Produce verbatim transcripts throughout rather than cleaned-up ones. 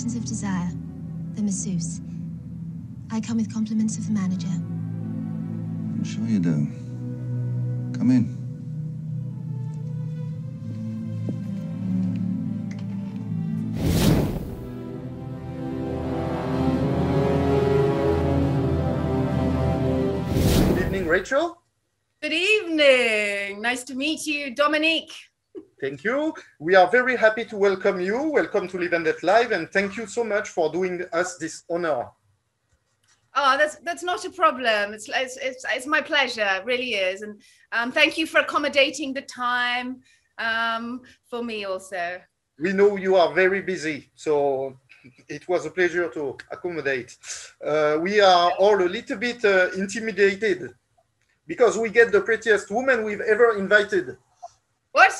Fountains of Desire, the masseuse. I come with compliments of the manager. I'm sure you do. Come in. Good evening, Rachel. Good evening. Nice to meet you, Dominique. Thank you. We are very happy to welcome you. Welcome to Live and Let Live, and thank you so much for doing us this honor. Oh, that's that's not a problem. It's it's it's, it's my pleasure. It really is. And um, thank you for accommodating the time um, for me also. We know you are very busy, so it was a pleasure to accommodate. Uh, we are all a little bit uh, intimidated because we get the prettiest woman we've ever invited. What?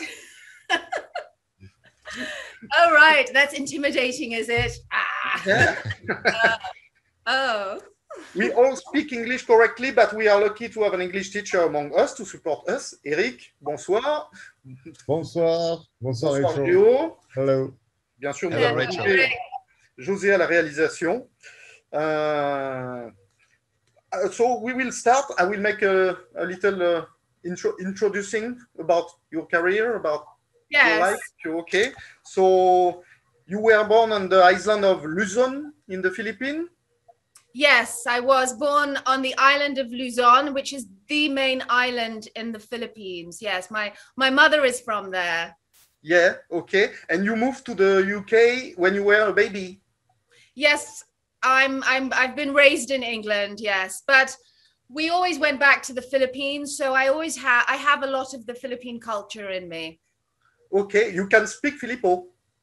Oh, right. That's intimidating, is it? Ah. Yeah. uh, oh. We all speak English correctly, but we are lucky to have an English teacher among us to support us. Eric, bonsoir. Bonsoir. Bonsoir, Bonsoir, Rachel. Léo. Hello. Bien sûr, nous Hello, avons Rachel. invité José à la réalisation. Uh, so we will start. I will make a, a little uh, intro, introducing about your career, about Yes. your life. Okay. So you were born on the island of Luzon in the Philippines. Yes, I was born on the island of Luzon, which is the main island in the Philippines. Yes, my my mother is from there. Yeah. Okay. And you moved to the U K when you were a baby. Yes, I'm I'm I've been raised in England, yes, but we always went back to the Philippines, so I always have I have a lot of the Philippine culture in me. Okay, you can speak Filippo.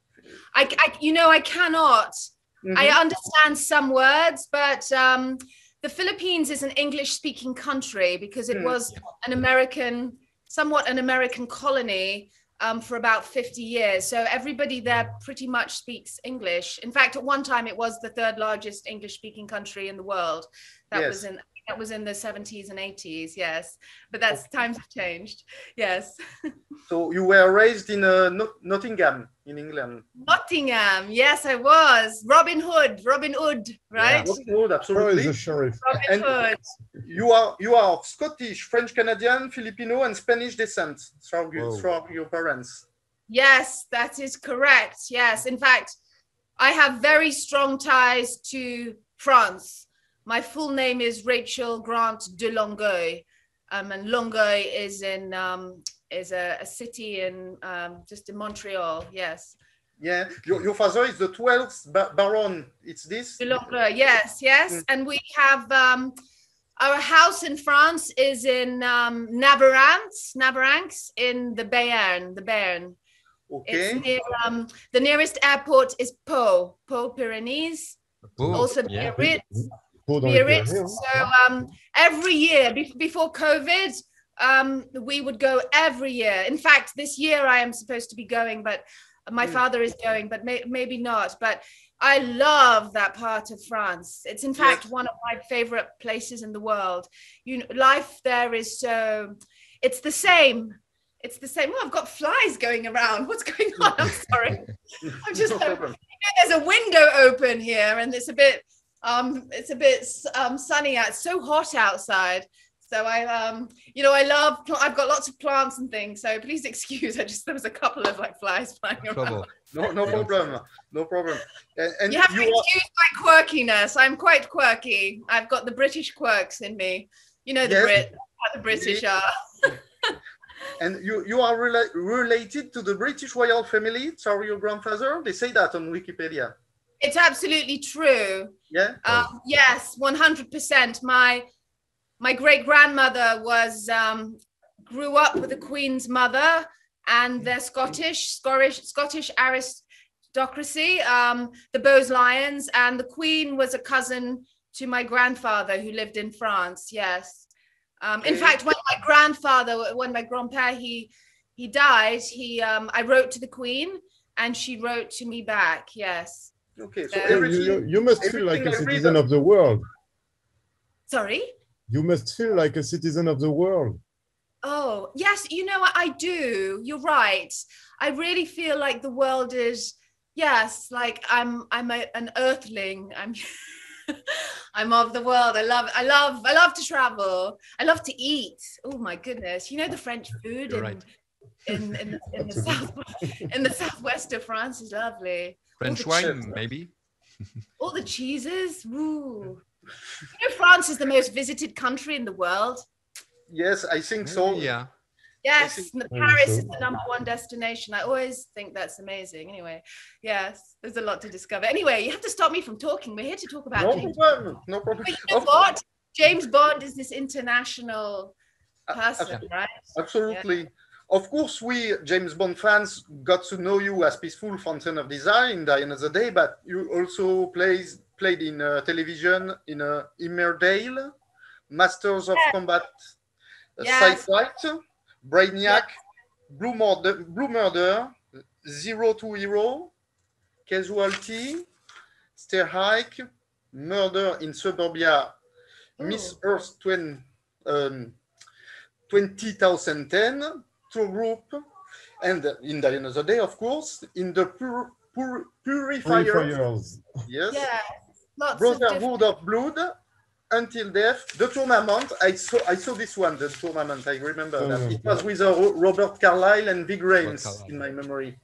I, I you know I cannot. Mm-hmm. I understand some words, but um, the Philippines is an English-speaking country because it Mm. was an American, somewhat an American colony um, for about fifty years. So everybody there pretty much speaks English. In fact, at one time it was the third largest English-speaking country in the world. That Yes. was in that was in the seventies and eighties. Yes, but that's times have changed. Yes. So you were raised in uh, Not- Nottingham in England. Nottingham. Yes, I was. Robin Hood. Robin Hood. Right. Robin Hood, Where is absolutely. the sheriff? Robin And- Hood. You are you are of Scottish, French Canadian, Filipino, and Spanish descent from, Whoa. from your parents. Yes, that is correct. Yes. In fact, I have very strong ties to France. My full name is Rachel Grant de Longueuil. Um, and Longueuil is in um, is a, a city in um, just in Montreal. Yes. Yeah, your, your father is the twelfth ba- Baron. It's this. De Longueuil. Yes, yes. Mm. And we have um, our house in France is in um, Navarante, Navarante in the Béarn, the Béarn. Okay. It's near, um, the nearest airport is Pau, Pau Pyrenees, Ooh, also yeah. Biarritz. Pau dans les Biarritz. Pyrénées, So um, every year be- before COVID, um, we would go every year. In fact, this year I am supposed to be going, but my Mm. father is going, but may- maybe not. But I love that part of France. It's in fact Yes. one of my favorite places in the world. You know, life there is so, it's the same. It's the same. Oh, I've got flies going around. What's going on? I'm sorry. I'm just, No problem. there's a window open here and it's a bit, um, it's a bit um, sunny out. It's so hot outside. So I, um, you know, I love, I've got lots of plants and things. So please excuse, I just, there was a couple of like flies flying around. Trouble. No, no problem. No problem. And, and You have to you are, excuse my quirkiness. I'm quite quirky. I've got the British quirks in me. You know, the Yes. Brit, how the British are. and you you are rela- related to the British royal family. Sorry, your grandfather. They say that on Wikipedia. It's absolutely true. Yeah. Um, yes, one hundred percent. My my great grandmother was um, grew up with the Queen's mother, and they're Scottish, Scottish, Scottish aristocracy, um, the Bowes-Lyons, and the Queen was a cousin to my grandfather who lived in France. Yes. Um, in Okay. fact, when my grandfather, when my grandpa, he he died, he um, I wrote to the Queen, and she wrote to me back. Yes. Okay. So Uh, You, everything. you, you must feel like a everything I read citizen up- of the world. Sorry. You must feel like a citizen of the world. Oh, yes, you know what I do. You're right. I really feel like the world is yes, like I'm I'm a, an earthling. I'm I'm of the world. I love I love I love to travel. I love to eat. Oh my goodness. You know the French food You're in, right. in in the, in the south in the southwest of France is lovely. French the wine, chips. maybe. All the cheeses. Woo. You know France is the most visited country in the world. Yes, I think so. Maybe, yeah. Yes, think- and the I Paris think is so. the number one destination. I always think that's amazing. Anyway, yes, there's a lot to discover. Anyway, you have to stop me from talking. We're here to talk about No James. problem. No problem. But you know Of- what? James Bond is this international person, right? Absolutely. Of course, we James Bond fans got to know you as Peaceful Fountain of Desire in Die Another Day, but you also plays played in uh, television in uh, Emmerdale, Masters of Yes. Combat, uh, Yes. Sidefight, Brainiac, Blue Murder, Blue Murder, Zero to Hero, Casualty, Stair Hike, Murder in Suburbia, Miss Ooh. Earth twen, um, twenty ten, Tour Group, and in Die Another Day, of course, in the pur- pur- Purifier, Purifiers. yes, Yeah, lots of different. Brotherhood of Blood, Until Death, the tournament. I saw I saw this one, the tournament. I remember that. It was with uh, Ro- Robert Carlyle and Big Rains Carlyle. in my memory.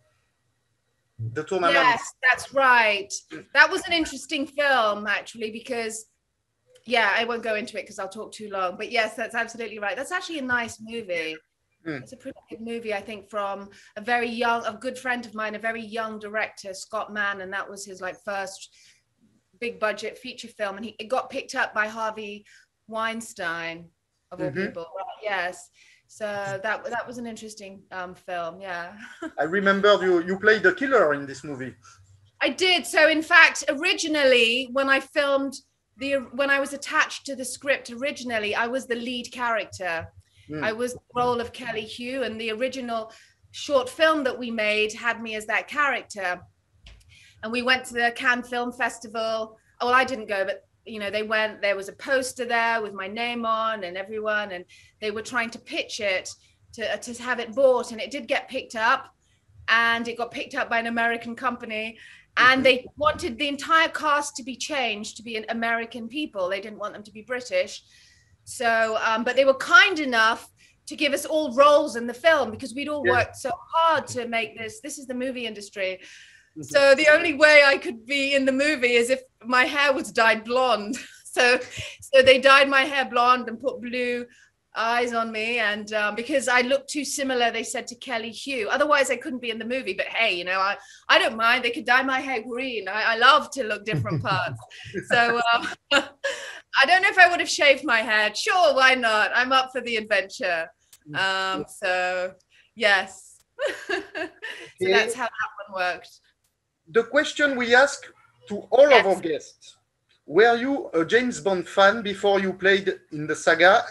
The tournament. Yes, that's right. That was an interesting film, actually, because, yeah, I won't go into it because I'll talk too long. But yes, that's absolutely right. That's actually a nice movie. Mm. It's a pretty good movie, I think, from a very young, a good friend of mine, a very young director, Scott Mann, and that was his like first big budget feature film, and he it got picked up by Harvey Weinstein, of all Mhm. people. Yes, so that that was an interesting um, film. Yeah. I remember you you played the killer in this movie. I did. So in fact, originally when I filmed the when I was attached to the script originally, I was the lead character. Mm. I was the role of Kelly Hugh, and the original short film that we made had me as that character. And we went to the Cannes Film Festival. Oh, well, I didn't go, but you know, they went. There was a poster there with my name on, and everyone, and they were trying to pitch it to to have it bought, and it did get picked up, and it got picked up by an American company. And they wanted the entire cast to be changed to be an American people. They didn't want them to be British. So, um, but they were kind enough to give us all roles in the film because we'd all Yeah. worked so hard to make this. This is the movie industry. So the only way I could be in the movie is if my hair was dyed blonde. So, so they dyed my hair blonde and put blue eyes on me, and um, because I looked too similar, they said to Kelly Hugh. Otherwise, I couldn't be in the movie. But hey, you know, I, I don't mind. They could dye my hair green. I, I love to look different parts. So um, I don't know if I would have shaved my head. Sure, why not? I'm up for the adventure. Um, so yes, so Okay. that's how that one worked. The question we ask to all Yes. of our guests: were you a James Bond fan before you played in the saga?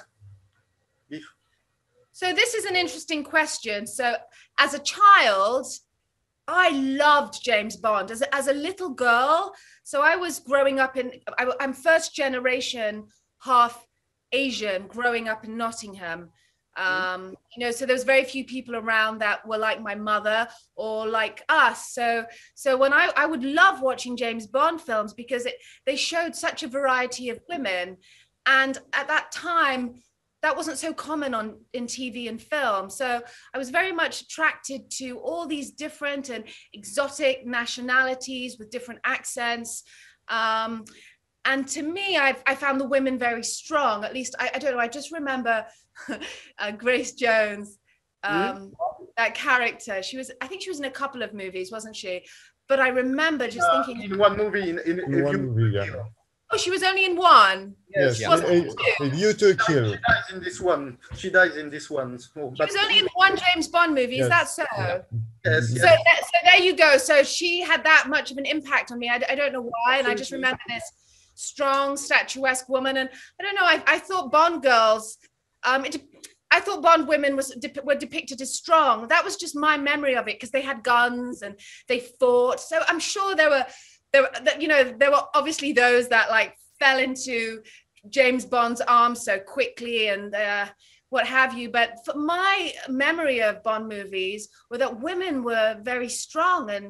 Bef- So this is an interesting question. So as a child, I loved James Bond as a, as a little girl. So I was growing up in, I, I'm first generation, half Asian, growing up in Nottingham. Um, you know, so there was very few people around that were like my mother or like us. So, so when I, I would love watching James Bond films because it, they showed such a variety of women. And at that time, that wasn't so common on in T V and film. So I was very much attracted to all these different and exotic nationalities with different accents. Um, and to me, I've, I found the women very strong. At least, I, I don't know, I just remember uh, Grace Jones, um, mm. that character. She was, I think she was in a couple of movies, wasn't she? But I remember just uh, thinking- in one movie. In, in, In one you, movie, yeah. Oh, she was only in one? Yes, Yeah. in, in You to Kill. She dies in this one. She dies in this one. So, She but was only in one James Bond movie, is Yes. that so? yes, So, yes. that, so there you go. So she had that much of an impact on me. I, I don't know why. And I just remember this strong, statuesque woman. And I don't know, I, I thought Bond girls, um, it, I thought Bond women was were depicted as strong. That was just my memory of it because they had guns and they fought. So I'm sure there were, there were, you know, there were obviously those that like fell into James Bond's arms so quickly and uh, what have you. But for my memory of Bond movies were that women were very strong and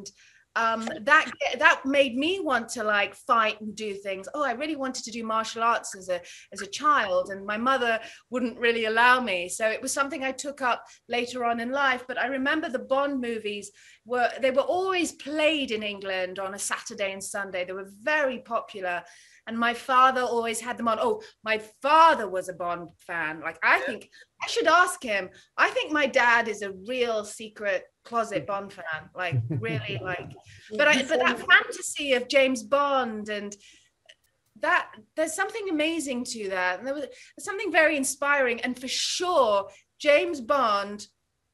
um, that that made me want to like fight and do things. Oh, I really wanted to do martial arts as a as a child, and my mother wouldn't really allow me. So it was something I took up later on in life. But I remember the Bond movies were they were always played in England on a Saturday and Sunday. They were very popular. And my father always had them on. Oh, my father was a Bond fan. Like, I think I should ask him. I think my dad is a real secret closet Bond fan. Like, really, like. But I, but that fantasy of James Bond and that, there's something amazing to that. And there was something very inspiring. And for sure, James Bond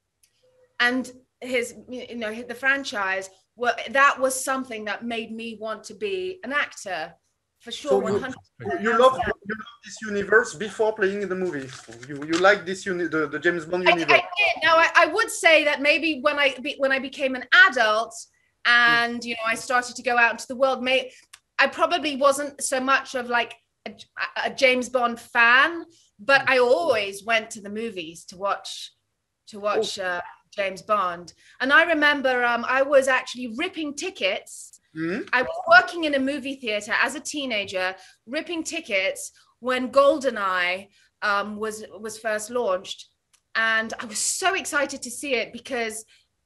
and his, you know, the franchise, were, that was something that made me want to be an actor. For sure, so one hundred percent. You, you love you love this universe before playing in the movies. You you like this uni the, the James Bond universe. I, I did. Now I, I would say that maybe when I be, when I became an adult and you know I started to go out into the world, may I probably wasn't so much of like a, a James Bond fan, but I always went to the movies to watch to watch uh, James Bond. And I remember um, I was actually ripping tickets. Mm-hmm. I was working in a movie theater as a teenager, ripping tickets when GoldenEye um, was was first launched, and I was so excited to see it because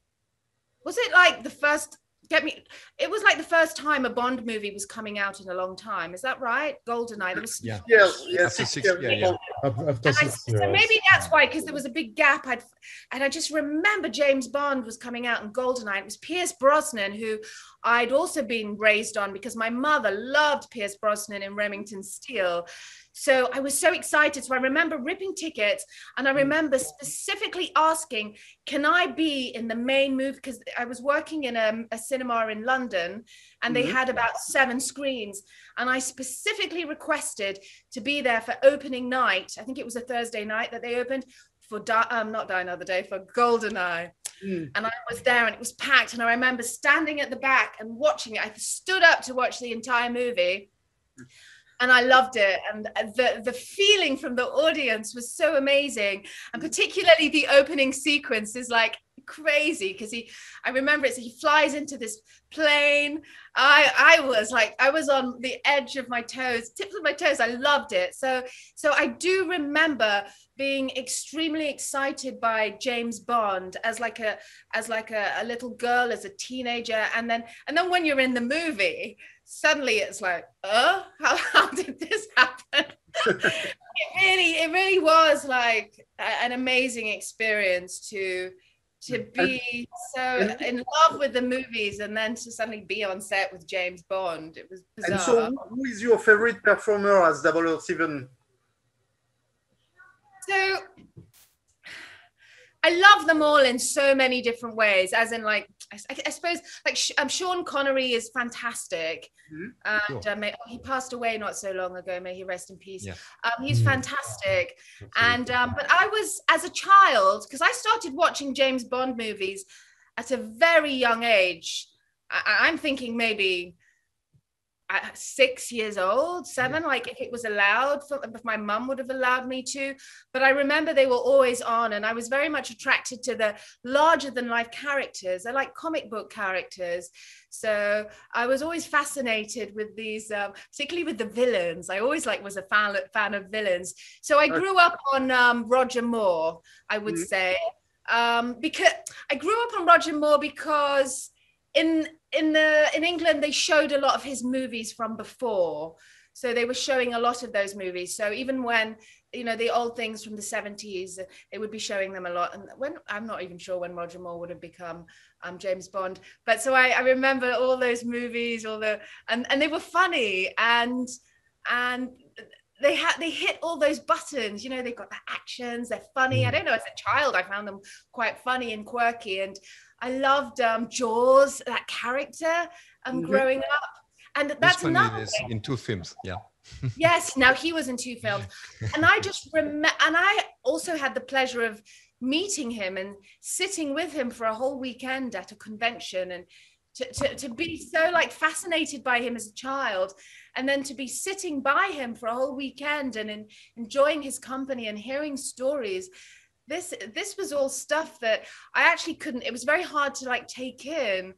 was it like the first? Get me? It was like the first time a Bond movie was coming out in a long time. Is that right? GoldenEye. There was yeah, yes, yes, after six, yeah, yeah. After six I, so maybe that's why, because there was a big gap. I'd and I just remember James Bond was coming out in GoldenEye. It was Pierce Brosnan, who I'd also been raised on because my mother loved Pierce Brosnan in Remington Steele. So I was so excited. So I remember ripping tickets, and I remember specifically asking, can I be in the main movie? Because I was working in a, a cinema in London, and they mm-hmm. had about seven screens. And I specifically requested to be there for opening night. I think it was a Thursday night that they opened for, Di- um, not Die Another Day, for GoldenEye. Mm. And I was there, and it was packed. And I remember standing at the back and watching it. I stood up to watch the entire movie. And I loved it. And the, the feeling from the audience was so amazing. And particularly the opening sequence is like crazy because he, I remember it, so he flies into this plane. I I was like, I was on the edge of my toes, tips of my toes. I loved it. So, so I do remember being extremely excited by James Bond as like a, as like a, a little girl, as a teenager. And then, and then when you're in the movie, suddenly it's like, oh, how, how did this happen? it really, it really was like a, an amazing experience to to be so in love with the movies and then to suddenly be on set with James Bond. It was bizarre. And so who is your favorite performer as double oh seven? So I love them all in so many different ways, as in like, I, I suppose like um, Sean Connery is fantastic. Mm-hmm. And um, he passed away not so long ago. May he rest in peace. Yeah. Um, he's fantastic. And, um, but I was, as a child, because I started watching James Bond movies at a very young age. I, I'm thinking maybe six years old, seven, like if it was allowed, for, if my mum would have allowed me to. But I remember they were always on, and I was very much attracted to the larger than life characters. They're like comic book characters. So I was always fascinated with these, um, particularly with the villains. I always like was a fan, fan of villains. So I grew up on um, Roger Moore, I would mm-hmm. say, um, because I grew up on Roger Moore because in in the in England they showed a lot of his movies from before, so they were showing a lot of those movies. So even when, you know, the old things from the seventies, they would be showing them a lot. And when I'm not even sure when Roger Moore would have become um, James Bond, but so I, I remember all those movies, all the and and they were funny, and and they had they hit all those buttons. You know, they've got the actions, they're funny. I don't know, as a child I found them quite funny and quirky, and I loved um, Jaws, that character, um, mm-hmm. growing up. And that's another thing. In two films, yeah. Yes, now he was in two films. And I just remember, and I also had the pleasure of meeting him and sitting with him for a whole weekend at a convention, and to, to, to be so like fascinated by him as a child, and then to be sitting by him for a whole weekend and in, enjoying his company and hearing stories. This this was all stuff that I actually couldn't, it was very hard to like take in.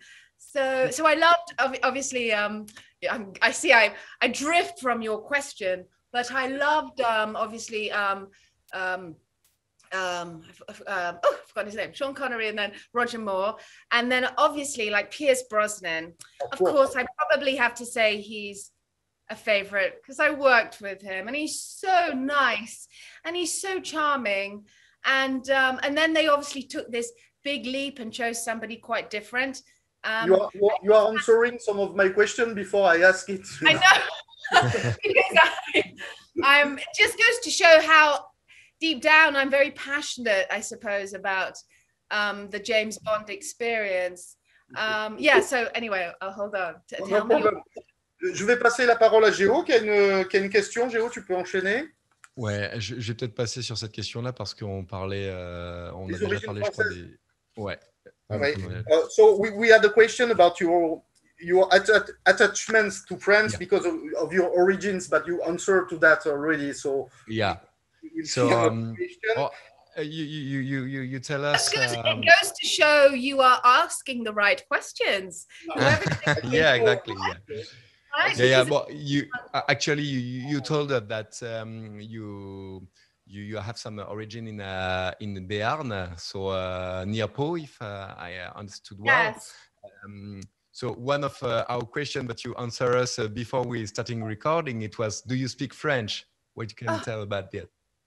So, so I loved, ob- obviously, um, I'm, I see I, I drift from your question, but I loved, um, obviously, um, um, um, um, oh, I forgot his name, Sean Connery, and then Roger Moore. And then obviously like Pierce Brosnan. Of course, I probably have to say he's a favorite because I worked with him and he's so nice and he's so charming. And, um, and then they obviously took this big leap and chose somebody quite different. Um, you, are, you are answering some of my questions before I ask it. I know. Because I, I'm, it just goes to show how deep down I'm very passionate, I suppose, about um, the James Bond experience. Um, yeah, so anyway, I'll hold on. T- No tell me. problem. Je vais passer la parole à Géo qui a une, qui a une question. Géo, tu peux enchaîner. Ouais, je, je vais peut-être passer sur cette question-là parce qu'on parlait, euh, on Les a déjà origines parlé, je crois, françaises. des... Ouais. Right. Ouais. Uh, so we, we had a question about your your atta- attachments to France Yeah. because of, of your origins, but you answered to that already. So Yeah. we will So, see another um, question. oh, uh, you, you, you, you, you tell That's us... good. um, It goes to show you are asking the right questions. Whoever yeah, exactly. Yeah. right? Yeah, yeah. Because- But you uh, actually you, you told us that um, you you you have some origin in uh, in Béarn, so uh, near Pau, if uh, I uh, understood well. Yes. Um, so one of uh, our questions that you answered us uh, before we starting recording, it was, do you speak French? What can you Oh. tell about that?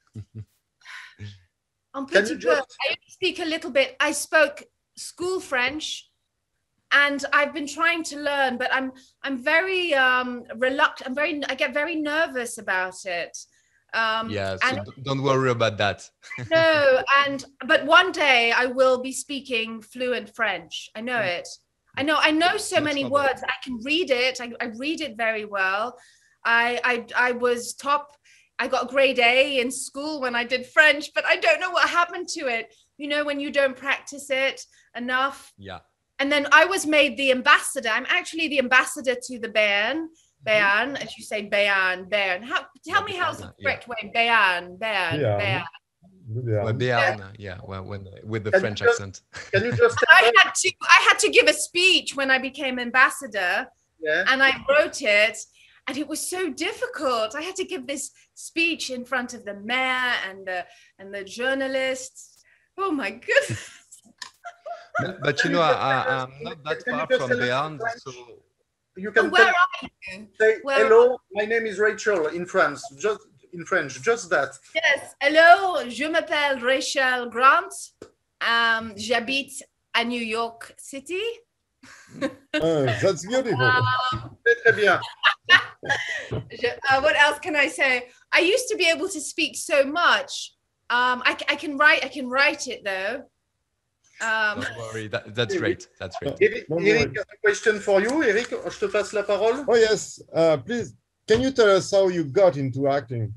On Can petit you peu. just- I only speak a little bit. I spoke school French, and I've been trying to learn, but I'm I'm very um, reluctant. I'm very I get very nervous about it. Um, Yeah, so and d- don't worry about that. no, and but one day I will be speaking fluent French. I know it. I know. I know so No many trouble. words. I can read it. I, I read it very well. I, I I was top. I got a grade A in school when I did French, but I don't know what happened to it. You know, when you don't practice it enough. Yeah. And then I was made the ambassador. I'm actually the ambassador to the Béarn. Béarn, as you say, Béarn, Béarn. How? Tell me how's the Yeah. correct way. Béarn, Béarn, Yeah. Béarn. Yeah. Well, Béarn, yeah, well, when, with the Can you French just- accent. Can you just I had to I had to give a speech when I became ambassador, yeah. and I wrote it, and it was so difficult. I had to give this speech in front of the mayor and the and the journalists. Oh my goodness. But, but you know, I, I, I'm not that Can you far just from tell us in Béarn, French? so You Oh, can where tell- are you? say Where- hello. My name is Rachel in France. Just in French, just that. Yes. Hello, je m'appelle Rachel Grant. Um, j'habite à New York City. Uh, that's beautiful. Très très bien. Je- uh, what else can I say? I used to be able to speak so much. Um, I, c- I can write. I can write it though. Um, don't worry. That, that's great. That's great. Eric, Don't Eric worry. has a question for you. Eric, je te passe la parole. Oh yes, uh, please. Can you tell us how you got into acting?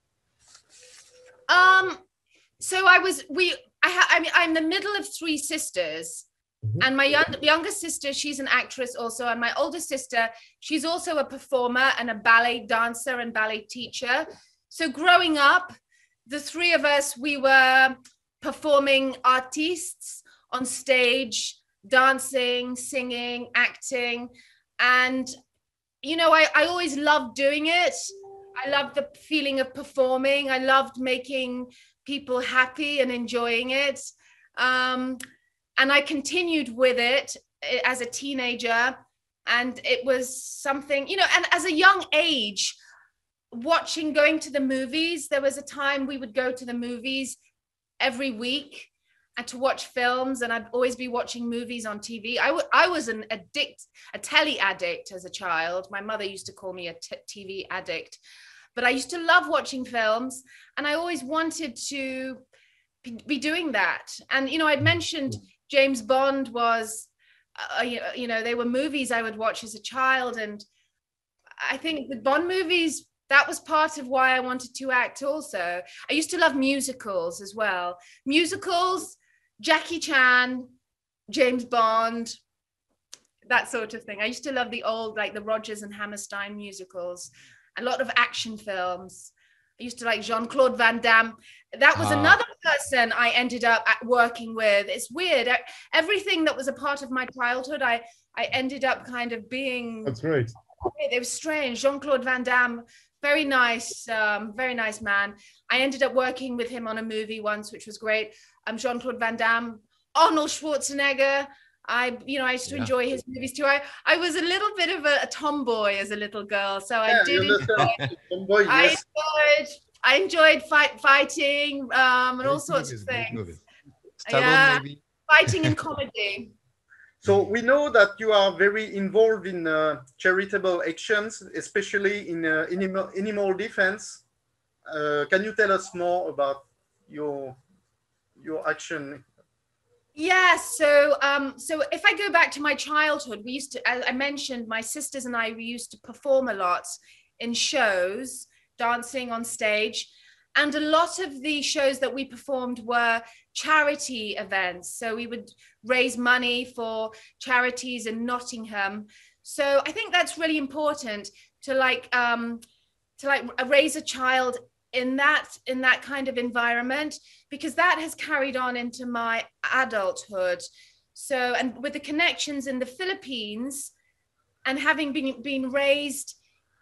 um, so I was. We. I. Ha, I mean, I'm the middle of three sisters, Mhm. and my young, younger sister, she's an actress also, and my older sister, she's also a performer and a ballet dancer and ballet teacher. So growing up, the three of us, we were performing artistes on stage, dancing, singing, acting. And, you know, I, I always loved doing it. I loved the feeling of performing. I loved making people happy and enjoying it. Um, and I continued with it eh, as a teenager. And it was something, you know, and as a young age, watching, going to the movies, there was a time we would go to the movies every week and to watch films, and I'd always be watching movies on T V. I, w- I was an addict, a telly addict as a child. My mother used to call me a t- TV addict, but I used to love watching films, and I always wanted to be, be doing that. And, you know, I'd mentioned James Bond was, uh, you, you know, they were movies I would watch as a child. And I think the Bond movies, that was part of why I wanted to act also. I used to love musicals as well. Musicals, Jackie Chan, James Bond, that sort of thing. I used to love the old, like the Rodgers and Hammerstein musicals, a lot of action films. I used to like Jean-Claude Van Damme. That was Ah. another person I ended up at working with. It's weird. E- Everything that was a part of my childhood, I, I ended up kind of being, That's great. it was strange. Jean-Claude Van Damme, very nice, um, very nice man. I ended up working with him on a movie once, which was great. Um, Jean-Claude Van Damme, Arnold Schwarzenegger. I, you know, I used to Yeah. enjoy his movies too. I, I was a little bit of a, a tomboy as a little girl, so I Yeah, did you enjoy. understand. Tomboy, I yes. enjoyed, I enjoyed fight, fighting, um, and all Great sorts movies, of great things. movies. Stallone, Yeah. maybe. Fighting and comedy. So we know that you are very involved in uh, charitable actions, especially in uh, animal, animal defense. Uh, can you tell us more about your your action? Yeah, so um, so if I go back to my childhood, we used to, as I mentioned, my sisters and I, we used to perform a lot in shows, dancing on stage. And a lot of the shows that we performed were charity events. So we would raise money for charities in Nottingham. So I think that's really important to like um, to like raise a child in that in that kind of environment, because that has carried on into my adulthood. So, and with the connections in the Philippines and having been been raised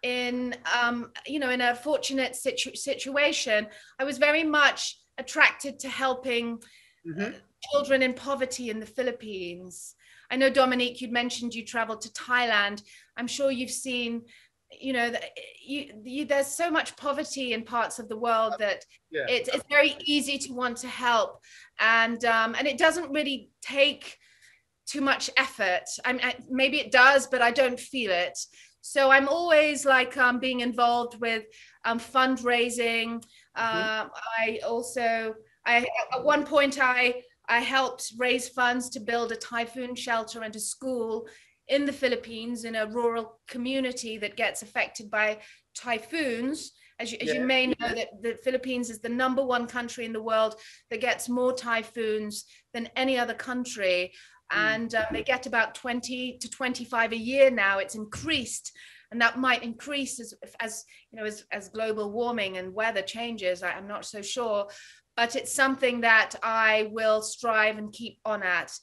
in um, you know, in a fortunate situ- situation, I was very much attracted to helping Mhm. children in poverty in the Philippines. I know, Dominique, you'd mentioned you traveled to Thailand. I'm sure you've seen, you know, that you, you, there's so much poverty in parts of the world that Yeah. it's, it's very easy to want to help. And, um, and it doesn't really take too much effort. I mean, I, maybe it does, but I don't feel it. So I'm always like um, being involved with um, fundraising. Uh, I also, I at one point I I helped raise funds to build a typhoon shelter and a school in the Philippines, in a rural community that gets affected by typhoons. As you, as you Yeah. may know, that the Philippines is the number one country in the world that gets more typhoons than any other country. And uh, they get about twenty to twenty-five a year now. It's increased, and that might increase as, as you know, as, as global warming and weather changes. I, I'm not so sure, but it's something that I will strive and keep on at.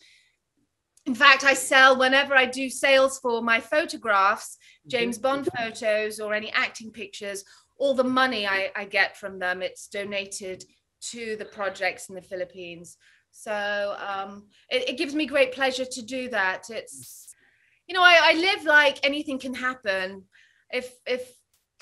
In fact, I sell, whenever I do sales for my photographs, James Bond photos or any acting pictures, all the money I, I get from them, it's donated to the projects in the Philippines. So um, it, it gives me great pleasure to do that. It's, you know, I, I live like anything can happen. If, if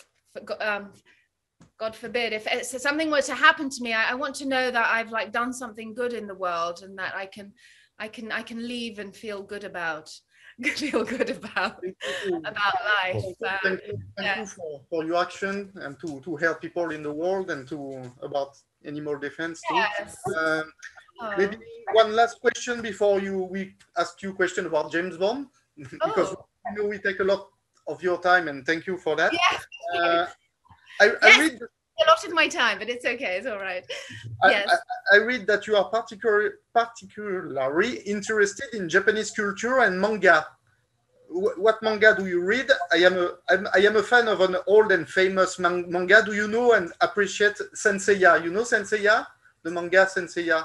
um, God forbid, if it's, something were to happen to me, I, I want to know that I've like done something good in the world, and that I can, I can, I can leave and feel good about, feel good about, about life. Thank So, you, thank yeah. you for, for your action and to, to help people in the world and to about animal defense too. Yes. Um, Oh. maybe one last question before you we ask you a question about James Bond, because Oh. you know we take a lot of your time, and thank you for that. Yes. Uh, I, I Yes. read A lot of my time, but it's okay. It's all right. I, Yes. I, I read that you are particular, particularly interested in Japanese culture and manga. Wh- What manga do you read? I am a I'm, I am a fan of an old and famous man- manga. Do you know and appreciate Senseiya? You know Senseiya, the manga Senseiya.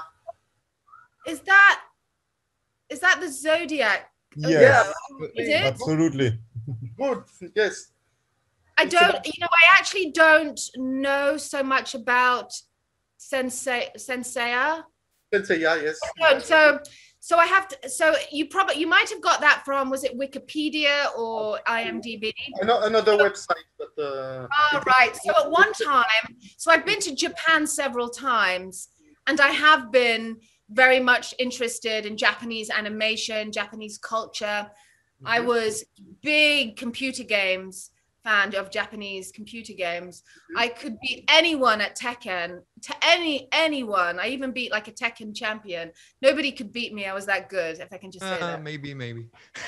Is that is that the Zodiac? Yes, Is it? absolutely. Good. Yes. I It's don't, about- you know, I actually don't know so much about Sensei Senseiya. Senseiya. Yes. So, so, so I have to. So you probably you might have got that from, was it Wikipedia or IMDb? Ano- Another website, but uh, Oh, right. So at one time, so I've been to Japan several times, and I have been very much interested in Japanese animation, Japanese culture. I was big computer games fan of Japanese computer games. I could beat anyone at Tekken, to any anyone. I even beat like a Tekken champion. Nobody could beat me. I was that good, if I can just say Uh, that. maybe, maybe.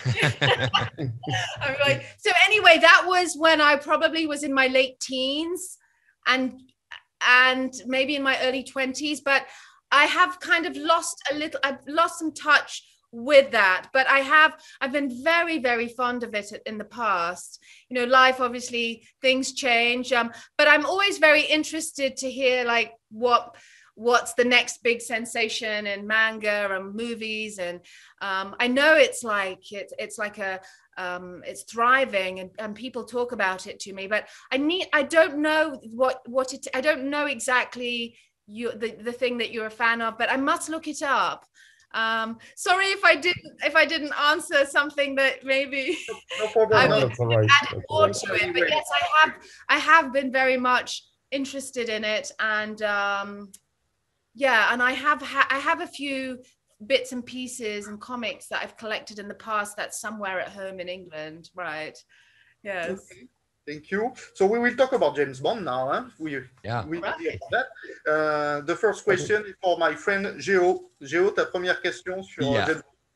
I'm like, so anyway, that was when I probably was in my late teens and and maybe in my early twenties, but I have kind of lost a little, I've lost some touch with that, but I have, I've been very, very fond of it in the past. You know, life, obviously, things change, um, but I'm always very interested to hear like what, what's the next big sensation in manga and movies. And um, I know it's like, it, it's like a, um, it's thriving and, and people talk about it to me, but I need, I don't know what, what it, I don't know exactly you, the, the thing that you're a fan of, but I must look it up. Um, sorry if I didn't if I didn't answer something that maybe No problem. I No, would That's all right. add That's all more right. to it. But yes, I have I have been very much interested in it, and um, yeah, and I have ha- I have a few bits and pieces and comics that I've collected in the past that's somewhere at home in England, right? Yes. Okay. Thank you. So we will talk about James Bond now. Huh? We, Yeah. we Right. hear about that. Uh, the first question is for my friend Géo. Géo, ta première question sur Yeah. James Bond.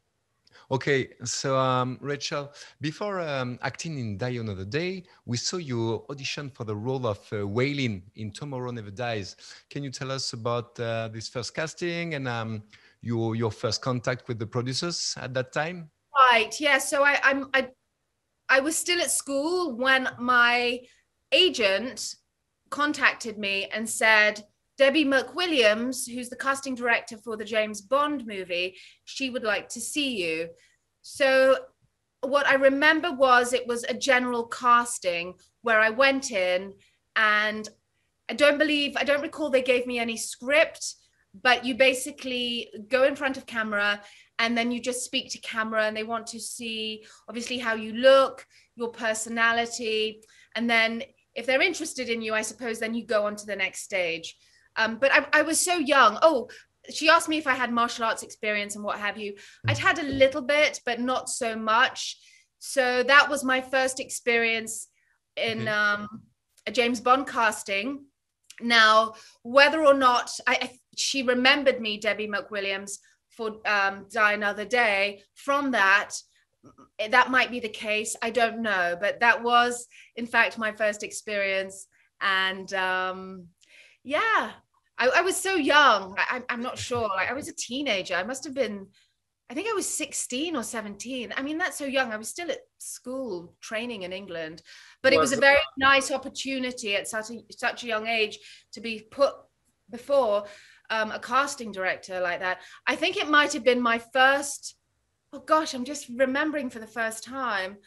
Okay, so um, Rachel, before um, acting in Die Another Day, we saw you audition for the role of uh, Waylin in Tomorrow Never Dies. Can you tell us about uh, this first casting and um, your your first contact with the producers at that time? Right. Yeah. So I, I'm I I was still at school when my agent contacted me and said, Debbie McWilliams, who's the casting director for the James Bond movie, she would like to see you. So what I remember was it was a general casting where I went in, and I don't believe, I don't recall they gave me any script, but you basically go in front of camera and then you just speak to camera, and they want to see obviously how you look, your personality. And then if they're interested in you, I suppose, then you go on to the next stage. Um, but I, I was so young. Oh, she asked me if I had martial arts experience and what have you. I'd had a little bit, but not so much. So that was my first experience in Okay. um, a James Bond casting. Now, whether or not I, I, she remembered me, Debbie McWilliams, for um, Die Another Day, from that, that might be the case. I don't know. But that was, in fact, my first experience. And um, yeah, I, I was so young. I, I'm not sure. Like, I was a teenager. I must have been, I think I was sixteen or seventeen. I mean, that's so young. I was still at school training in England. But it was a very nice opportunity at such a, such a young age to be put before um, a casting director like that. I think it might have been my first, oh gosh, I'm just remembering for the first time.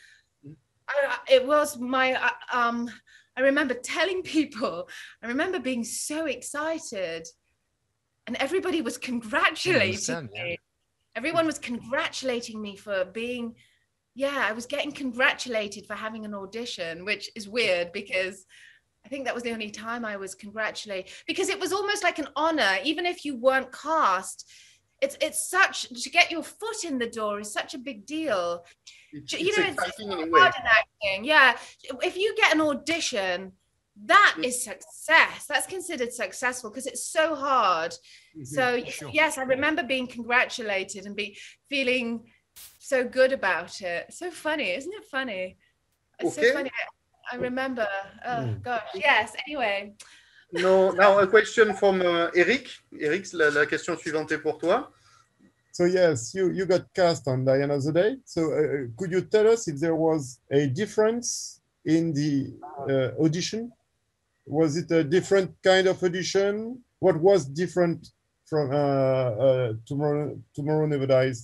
I, it was my, uh, um, I remember telling people, I remember being so excited, and everybody was congratulating yeah. me. Everyone was congratulating me for being, yeah, I was getting congratulated for having an audition, which is weird because I think that was the only time I was congratulated, because it was almost like an honor, even if you weren't cast. It's it's such, to get your foot in the door is such a big deal. It's, You it's know, it's exciting so anyway. hard in acting. Yeah, if you get an audition, that is success. That's considered successful because it's so hard. So Sure. yes, I remember being congratulated and be feeling so good about it. So funny, isn't it funny? It's Okay. so funny. I remember. Oh Mm. gosh. Yes. Anyway. No, now a question from uh, Eric. Eric, la, la question suivante est pour toi. So yes, you, you got cast on Die Another Day. So uh, could you tell us if there was a difference in the uh, audition? Was it a different kind of audition? What was different from uh, uh, Tomorrow, Tomorrow Never Dies?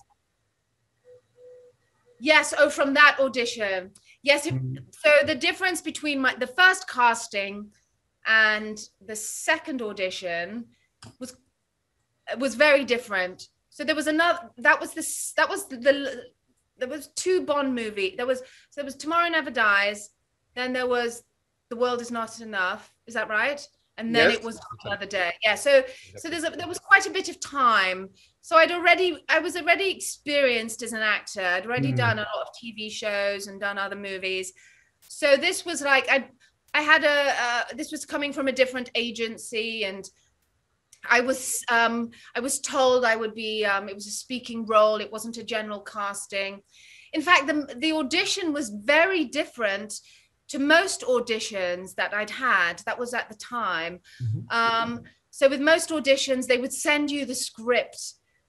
Yes. Oh, from that audition. Yes. It, Mhm. So the difference between my the first casting and the second audition was was very different. So there was another, that was this, that was the, the there was two Bond movie. There was, so there was Tomorrow Never Dies. Then there was The World Is Not Enough. Is that right? And then Yes. it was Another Day. Yeah. So, so there's a, there was quite a bit of time. So I'd already, I was already experienced as an actor. I'd already Mm. done a lot of T V shows and done other movies. So this was like, I, I had a, uh, this was coming from a different agency, and I was, um, I was told I would be, um, it was a speaking role. It wasn't a general casting. In fact, the, the audition was very different to most auditions that I'd had. That was at the time. Mhm. Um, so with most auditions, they would send you the script.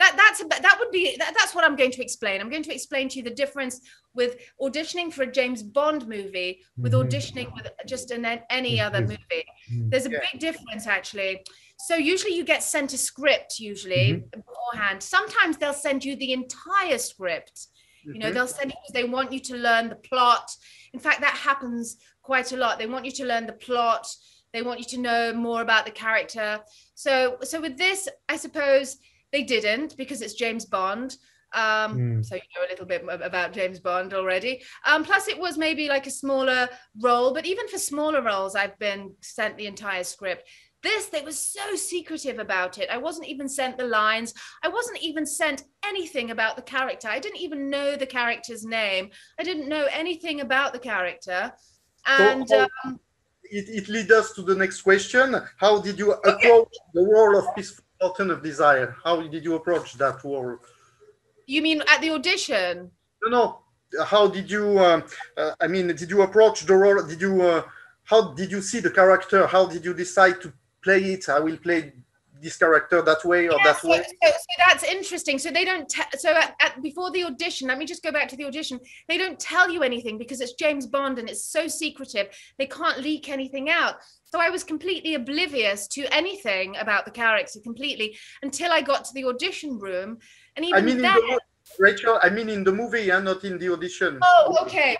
that that's a, that would be that, that's what I'm going to explain. I'm going to explain to you the difference with auditioning for a James Bond movie with Mhm. auditioning with just an any Yes, other please. movie. Mhm. There's a Yeah. big difference actually. So usually you get sent a script usually Mhm. beforehand. Sometimes they'll send you the entire script. You know, Mhm. they'll send you because they want you to learn the plot. In fact, that happens quite a lot. They want you to learn the plot. They want you to know more about the character. So, so with this, I suppose they didn't because it's James Bond. Um, Mm. So you know a little bit about James Bond already. Um, plus, it was maybe like a smaller role. But even for smaller roles, I've been sent the entire script. This, they were so secretive about it. I wasn't even sent the lines. I wasn't even sent anything about the character. I didn't even know the character's name. I didn't know anything about the character. And So, um, it, it leads us to the next question. How did you approach the role of Peaceful Fountain of Desire? How did you approach that role? you mean at the audition? No, no. How did you? Um, uh, I mean, did you approach the role? Did you? Uh, how did you see the character? How did you decide to play it? I will play this character that way or Yeah, that so, way. so, so that's interesting. So they don't. Te- so at, at, before the audition, let me just go back to the audition. They don't tell you anything because it's James Bond and it's so secretive. They can't leak anything out. So I was completely oblivious to anything about the character completely until I got to the audition room, and even I mean, then. in the, Rachel, I mean in the movie and not in the audition. Oh, okay.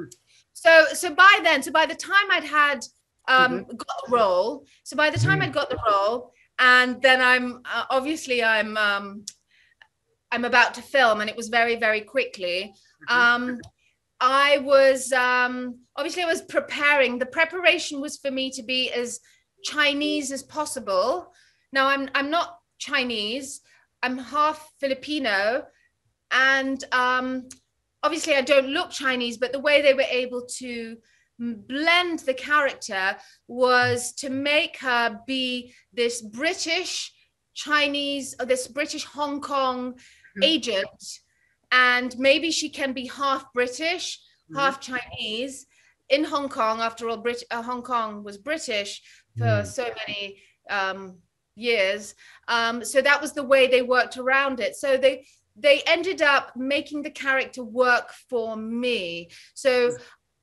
So, so by then, so by the time I'd had um, Mhm. got the role, so by the time I'd got the role, and then I'm uh, obviously I'm um, I'm about to film, and it was very very quickly. Um, I was um, obviously I was preparing. The preparation was for me to be as Chinese as possible. Now I'm I'm not Chinese. I'm half Filipino, and um, obviously I don't look Chinese, but the way they were able to blend the character was to make her be this British Chinese, or this British Hong Kong agent, and maybe she can be half British, Mhm. half Chinese in Hong Kong. After all, Brit- uh, Hong Kong was British for Mm. so many um, years. Um, so that was the way they worked around it. So they they ended up making the character work for me. So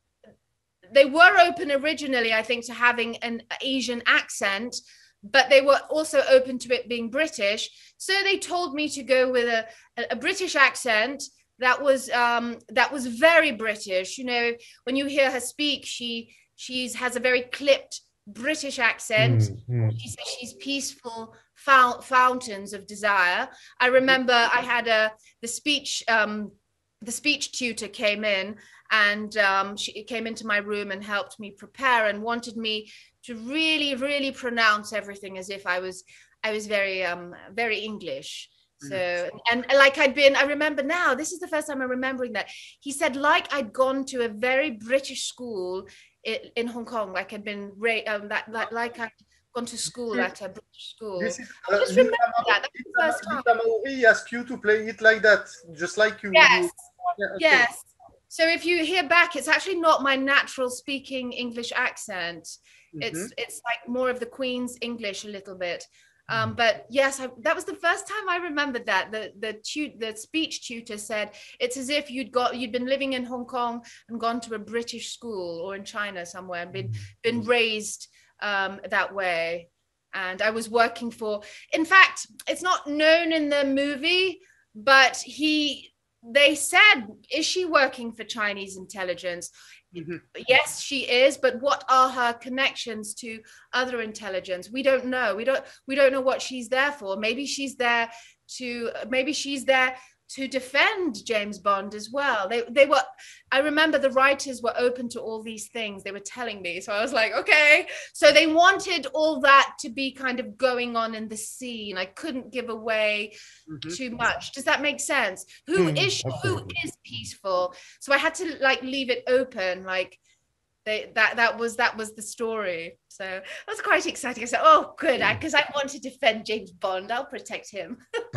they were open originally, I think, to having an Asian accent, but they were also open to it being British. So they told me to go with a, a British accent that was um, that was very British. You know, when you hear her speak, she she's has a very clipped British accent. Mm, mm. She says she's peaceful fount- fountains of desire. I remember I had a the speech um, the speech tutor came in, and um, she came into my room and helped me prepare and wanted me to really really pronounce everything as if I was I was very um very English. So and, and like I'd been, I remember now, this is the first time I'm remembering that. He said like I'd gone to a very British school in, in Hong Kong, like I'd been ra- um, that, that like I'd gone to school at a British school. This is, I uh, just Lisa remember Maori- that. That's the Lisa- first time. Lisa Maori asked you to play it like that, just like you. Yes. you- Yeah, okay. Yes. So if you hear back, it's actually not my natural speaking English accent. It's Mhm. it's like more of the Queen's English a little bit. Um, but yes, I, that was the first time I remembered that. The the tu- the speech tutor said it's as if you'd got you'd been living in Hong Kong and gone to a British school or in China somewhere and been been raised um, that way. And I was working for. In fact, it's not known in the movie, but he. They said, is she working for Chinese intelligence? Mhm. Yes, she is, but what are her connections to other intelligence? We don't know. We don't we don't know what she's there for. Maybe she's there to maybe she's there to defend James Bond as well. They they were I remember the writers were open to all these things. They were telling me. So I was like, okay. So they wanted all that to be kind of going on in the scene. I couldn't give away Mhm. too much. Does that make sense? Who Mm, is she? Who absolutely. is peaceful? So I had to like leave it open, like they that that was that was the story. So that was quite exciting. I said, oh good, because I, I want to defend James Bond. I'll protect him.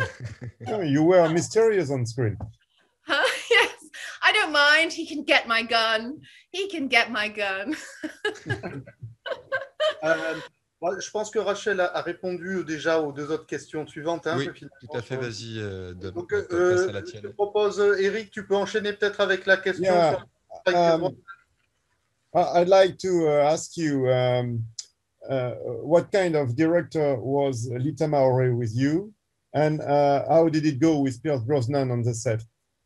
Oh, you were mysterious on screen. Huh? Yes, I don't mind. He can get my gun. He can get my gun. Um, Ouais, je pense que Rachel a, a répondu déjà aux deux autres questions suivantes. Hein, Oui, finalement. tout à fait. Vas-y, euh, Dom, Donc, on passe euh, à la je te tienne. propose, euh, Eric, tu peux enchaîner peut-être avec la question. Yeah, sur la um, I- I'd like to uh, ask you um, uh, what kind of director was Lita Maori with you, and uh, how did it go with Pierce Brosnan on the set?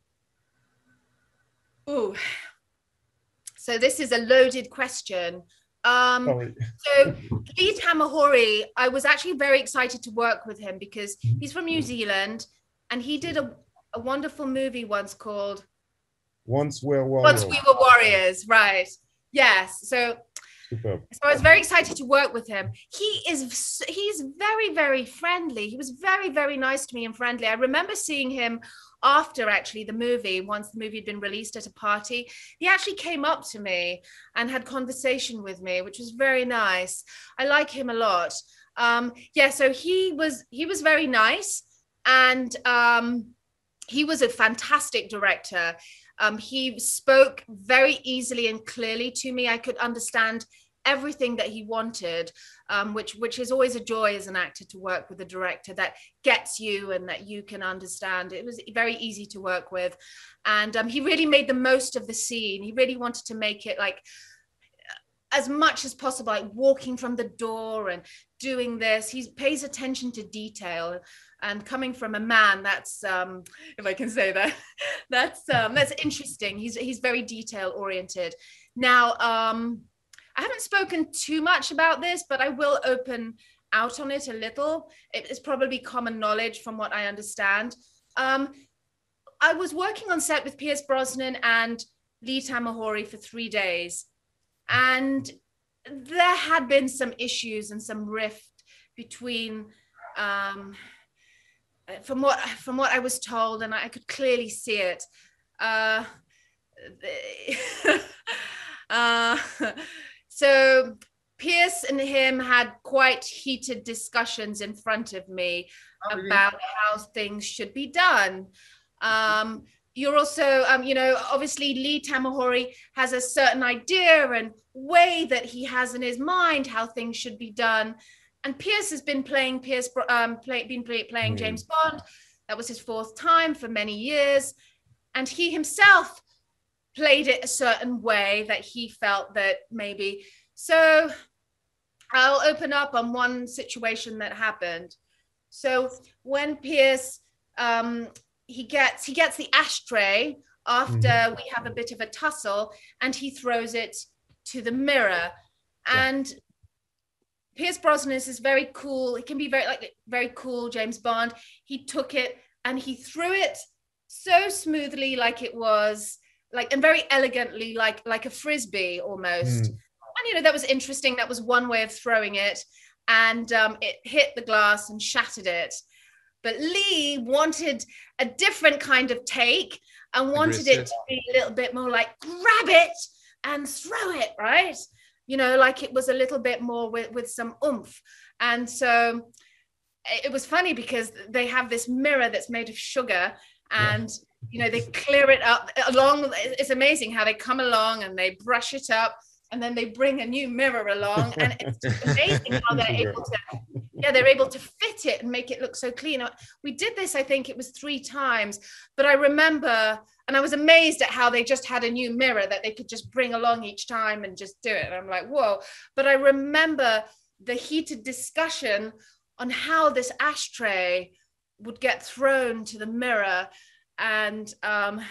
Ooh. So this is a loaded question. Um, Sorry. so Lee Tamahori, I was actually very excited to work with him because he's from New Zealand and he did a, a wonderful movie once called Once We're Warriors. Once We Were Warriors, right. Yes. So, Superb. so I was very excited to work with him. He is, he's very, very friendly. He was very, very nice to me and friendly. I remember seeing him after actually the movie, once the movie had been released at a party. He actually came up to me and had conversation with me, which was very nice. I like him a lot. Um, yeah, so he was, he was very nice, and um, he was a fantastic director. Um, he spoke very easily and clearly to me. I could understand everything that he wanted, um, which which is always a joy as an actor, to work with a director that gets you and that you can understand. It was very easy to work with, and um, he really made the most of the scene. He really wanted to make it like as much as possible, like walking from the door and doing this. He pays attention to detail, and coming from a man, that's um, if I can say that, that's um, that's interesting. He's he's very detail oriented. Now, um, I haven't spoken too much about this, but I will open out on it a little. It is probably common knowledge from what I understand. Um, I was working on set with Pierce Brosnan and Lee Tamahori for three days. And there had been some issues and some rift between, um, from what from what I was told, and I could clearly see it. Uh, uh, so Pierce and him had quite heated discussions in front of me oh, about really? how things should be done. Um, You're also, um, you know, obviously Lee Tamahori has a certain idea and way that he has in his mind how things should be done. And Pierce has been playing Pierce, um, play, been play, playing mm. James Bond. That was his fourth time for many years. And he himself played it a certain way that he felt that maybe. So I'll open up on one situation that happened. So when Pierce, um, he gets he gets the ashtray after mm-hmm. we have a bit of a tussle, and he throws it to the mirror. Yeah. And Pierce Brosnan is very cool. He can be very like very cool James Bond. He took it and he threw it so smoothly, like it was like, and very elegantly, like like a frisbee almost. Mm. And you know, that was interesting. That was one way of throwing it, and um, it hit the glass and shattered it. But Lee wanted a different kind of take and wanted it to be a little bit more like grab it and throw it, right? You know, like it was a little bit more with, with some oomph. And so it was funny because they have this mirror that's made of sugar, and, yeah. you know, they clear it up along. It's amazing how they come along and they brush it up, and then they bring a new mirror along, and it's just amazing how they're able to, yeah, they're able to fit it and make it look so clean. We did this, I think it was three times, but I remember, and I was amazed at how they just had a new mirror that they could just bring along each time and just do it. And I'm like, whoa. But I remember the heated discussion on how this ashtray would get thrown to the mirror. And um,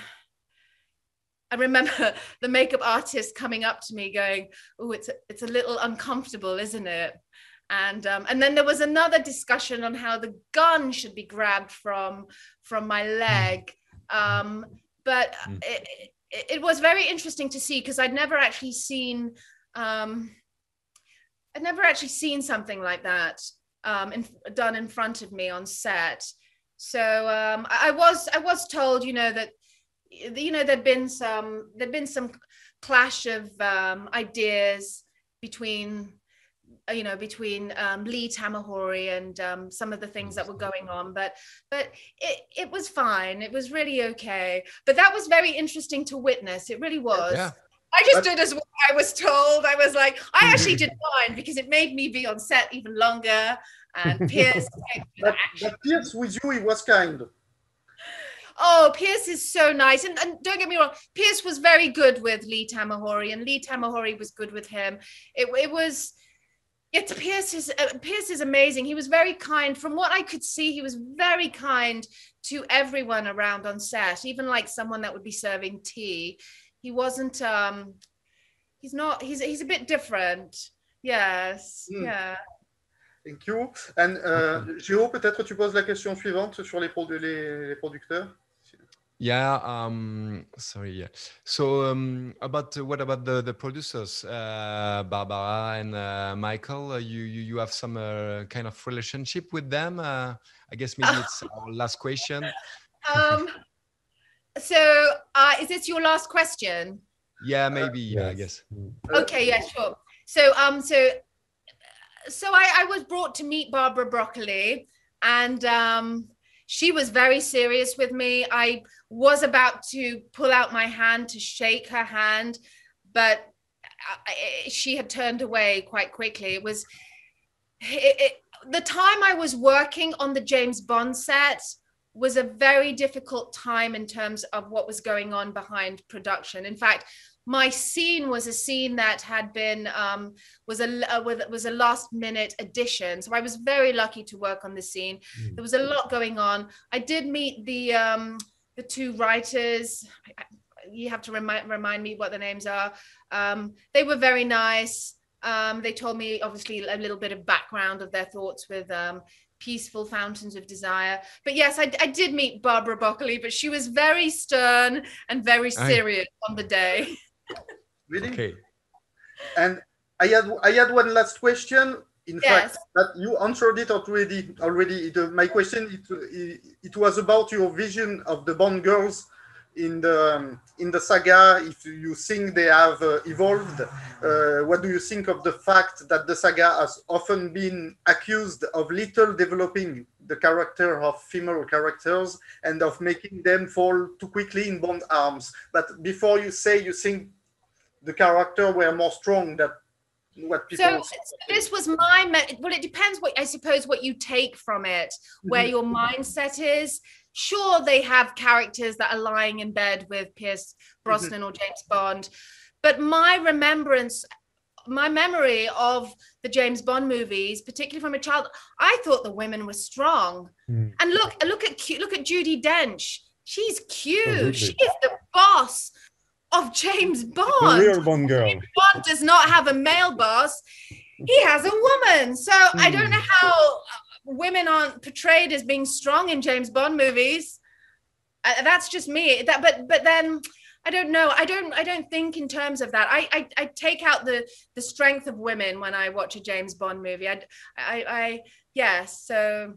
I remember the makeup artist coming up to me going, oh, it's a, it's a little uncomfortable, isn't it? And um, and then there was another discussion on how the gun should be grabbed from, from my leg. Um, but it, it, it was very interesting to see, because I'd never actually seen, um, I'd never actually seen something like that um, in, done in front of me on set. So um, I, I was I was told, you know, that, you know, there'd been some there'd been some clash of um, ideas between, you know, between um, Lee Tamahori and um, some of the things that were going on, but but it it was fine. It was really okay. But that was very interesting to witness. It really was. Yeah. I just did as well. I was told. I was like, I actually didn't mind because it made me be on set even longer. And Pierce, But, but Pierce, with you, he was kind. oh, Pierce is so nice. And, and don't get me wrong, Pierce was very good with Lee Tamahori, and Lee Tamahori was good with him. It, it was, it's Pierce is uh, Pierce is amazing. He was very kind. From what I could see, he was very kind to everyone around on set, even like someone that would be serving tea. He wasn't. Um, he's not. He's he's a bit different. Yes. Mm. Yeah. Thank you. And uh, Géo, peut-être tu poses la question suivante sur les, produ- les, les producteurs. Yeah, um, sorry, yeah. So um, about uh, what about the the producers, uh, Barbara and uh, Michael? Uh, you, you you have some uh, kind of relationship with them? Uh, I guess maybe it's our last question. Um. So, uh, is this your last question? Yeah, maybe. Yeah, I Yes. guess. Okay, yeah, sure. So, um, so, so I, I was brought to meet Barbara Broccoli, and um, she was very serious with me. I was about to pull out my hand to shake her hand, but I, she had turned away quite quickly. It was it, it, the time I was working on the James Bond set was a very difficult time in terms of what was going on behind production. In fact, my scene was a scene that had been um, was a uh, was a last minute addition. So I was very lucky to work on the scene. Mm. There was a lot going on. I did meet the um, the two writers. I, I, you have to remind remind me what the names are. Um, they were very nice. Um, they told me obviously a little bit of background of their thoughts with um, Peaceful Fountains of Desire. But yes, I, I did meet Barbara Broccoli, but she was very stern and very serious on the day. Really? Okay. And I had I had one last question. In Yes. fact, that you answered it already. Already, it, uh, my question it, it it was about your vision of the Bond girls in the um, in the saga. If you think they have uh, evolved, uh, what do you think of the fact that the saga has often been accused of little developing the character of female characters and of making them fall too quickly in Bond arms? But before you say you think the character were more strong than what people So this was my me- well, it depends what I suppose what you take from it, where Mhm. your mindset is. Sure, they have characters that are lying in bed with Pierce Brosnan or James Bond, but my remembrance, my memory of the James Bond movies, particularly from a child, I thought the women were strong. Mm. And look, look at cu- look at Judi Dench. She's cute. Absolutely. She is the boss of James The Bond. real Bond girl. Bond does not have a male boss. He has a woman. So I don't know how women aren't portrayed as being strong in James Bond movies. Uh, that's just me. That, but but then I don't know. I don't I don't think in terms of that. I I, I take out the the strength of women when I watch a James Bond movie. I I, I yes. So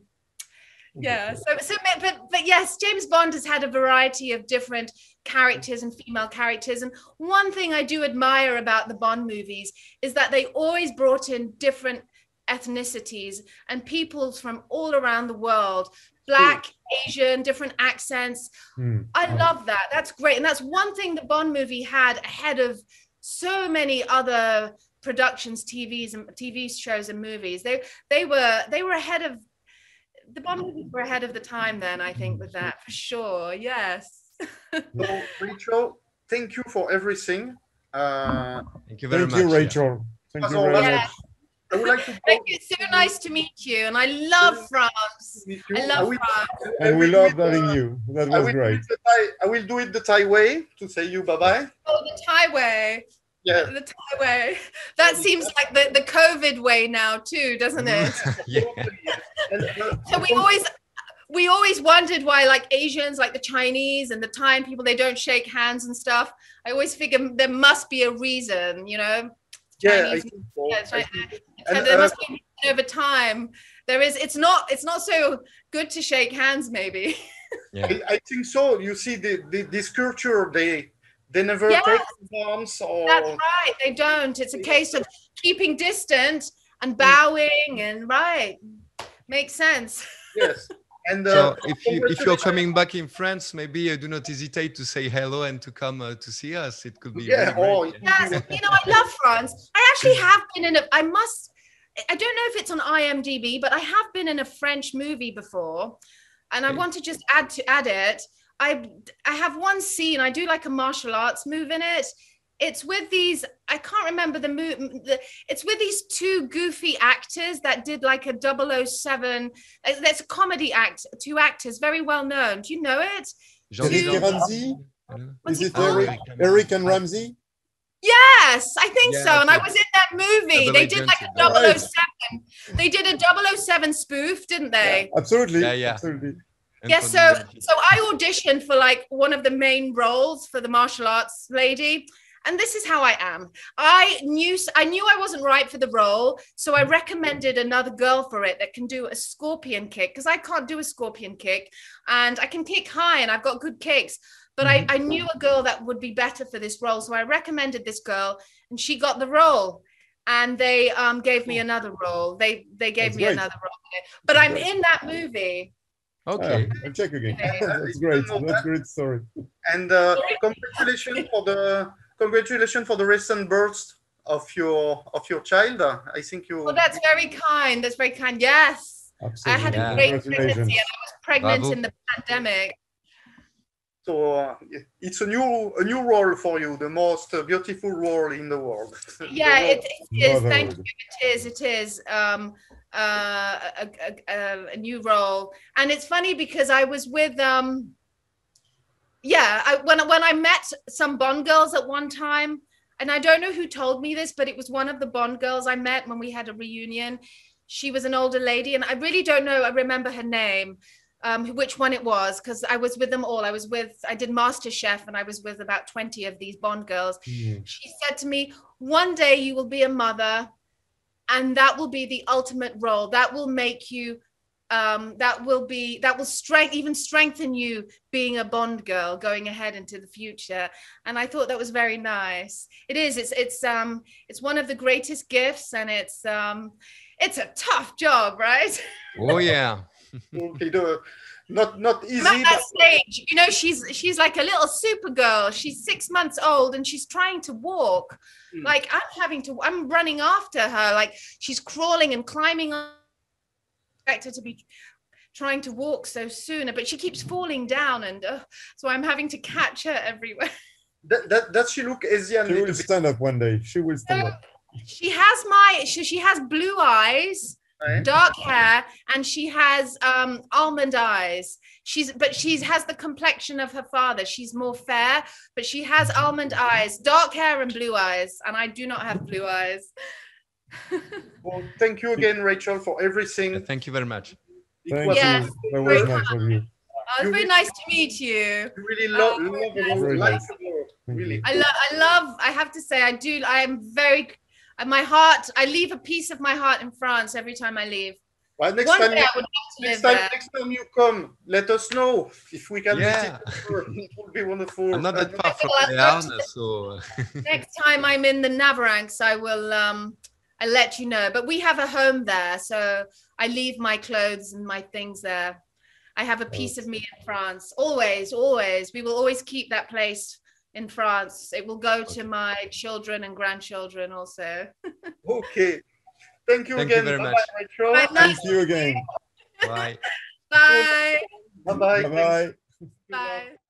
yeah. So so but but yes, James Bond has had a variety of different characters and female characters, and one thing I do admire about the Bond movies is that they always brought in different ethnicities and peoples from all around the world, black, Asian, different accents. Mm. I love that. That's great. And that's one thing the Bond movie had ahead of so many other productions, T Vs and T V shows and movies. They they were they were ahead of the Bond movies were ahead of the time then, I think, with that for sure. Yes. So, Rachel, thank you for everything. Uh, Thank you very Thank much. you, yeah. Rachel. Thank you That's very all. Yeah. much. I would like to Thank you. So nice to meet you. And I love France. meet you. I love will- France. I And we will do loved it, having uh, you. That I was will, do great. it the Thai, I will do it the Thai way to say you bye bye. Oh, the Thai way. Yeah. The Thai way. That seems like the, the COVID way now too, doesn't it? Yeah. And, uh, So we always we always wondered why like Asians, like the Chinese and the Thai people, they don't shake hands and stuff. I always figure there must be a reason, you know. yeah, I Chinese- think so. yeah, it's I right think- So And, there uh, must be a reason over time. There is. It's not. It's not so good to shake hands, maybe. Yeah. I, I think so. You see, the, the this culture, they they never Yes. take arms or That's right. They don't. It's a case of keeping distant and bowing and right. Makes sense. yes. And uh, So if you if you're congratulations. coming back in France, maybe uh, do not hesitate to say hello and to come uh, to see us. It could be Yeah, really oh, great. it Yes, would be you know, I love France. I actually have been in a, I must, I don't know if it's on I M D B, but I have been in a French movie before. And I Okay. want to just add to add it. I, I have one scene, I do like a martial arts move in it. It's with these, I can't remember the move, the, it's with these two goofy actors that did like a double oh seven, uh, that's a comedy act, two actors, very well known. Do you know it? Jean-Luc Eric Jean- Ramsey? What's Is it it Ah, Eric, Eric Eric and Ramsey. Ramsey? Yes, I think Yeah, so. And I okay. was in that movie. Double They did Agent, like a yeah. double oh Right. seven. They did a double oh seven spoof, didn't they? Absolutely. Yeah, yeah. Absolutely. Yeah, Anthony so Mackie. so I auditioned for like one of the main roles for the martial arts lady. And this is how I am. I knew I knew I wasn't right for the role, so I recommended another girl for it that can do a scorpion kick, because I can't do a scorpion kick, and I can kick high and I've got good kicks. But I, I knew a girl that would be better for this role, so I recommended this girl, and she got the role. And they um, gave me another role. They they gave That's me great. another role. But I'm in that movie. Okay. Ah, I'll check again. Okay. That's great. That's a great story. And uh, congratulations for the congratulations for the recent birth of your of your child. Uh, I think you. Well, that's very kind. That's very kind. Yes. I Absolutely. had a Yeah. great Congratulations. pregnancy and I was pregnant Bravo. in the pandemic. So uh, it's a new a new role for you, the most uh, beautiful role in the world. Yeah, The it, role- it is. Thank Motherhood. you. It is. It is. Um, uh, a, a, a, a new role, and it's funny because I was with um, yeah, I, when when I met some Bond girls at one time, and I don't know who told me this, but it was one of the Bond girls I met when we had a reunion. She was an older lady, and I really don't know. I remember her name. Um, which one it was, because I was with them all. I was with, I did MasterChef, and I was with about twenty of these Bond girls. Mm. She said to me, one day you will be a mother, and that will be the ultimate role. That will make you, um, that will be, that will strength, even strengthen you being a Bond girl going ahead into the future. And I thought that was very nice. It is, it's, it's, um, it's one of the greatest gifts, and it's, um, it's a tough job, right? Oh yeah. Okay, the- not not easy. I'm at that but- stage, you know, she's she's like a little super girl. She's six months old and she's trying to walk. Mm. Like I'm having to, I'm running after her. Like she's crawling and climbing on. I expect her to be trying to walk so soon, but she keeps falling down, and uh, so I'm having to catch her everywhere. That, that, does she look Asian? She little will bit? stand up one day. She will stand up. She has my, she, she has blue eyes, Right? dark hair, and she has um almond eyes. She's but she has the complexion of her father. She's more fair, but she has almond eyes, dark hair, and blue eyes, and I do not have blue eyes. Well, thank you again, Rachel, for everything. Thank you very much. It Thank was Yes. you. That was Very nice of you. Oh, it's very nice to meet you. really love, Oh, love very the nice. life of the world, Thank really. you. I love, I love, I have to say, I do, I am very, uh, my heart, I leave a piece of my heart in France every time I leave. Well, next One time, day you, I would love to next live time, there. next time you come, let us know if we can Yeah. visit. It would be wonderful. I'm not that And- far from Well, Béarn, so Next time I'm in the Navaranks, I will, um, I'll let you know. But we have a home there, so I leave my clothes and my things there. I have a piece of me in France. Always, always. We will always keep that place in France. It will go to my children and grandchildren also. Okay. Thank you Thank you again. very Bye-bye, much. Rachel. Bye. Thank you again. bye. Bye. Bye-bye. Bye bye. Bye.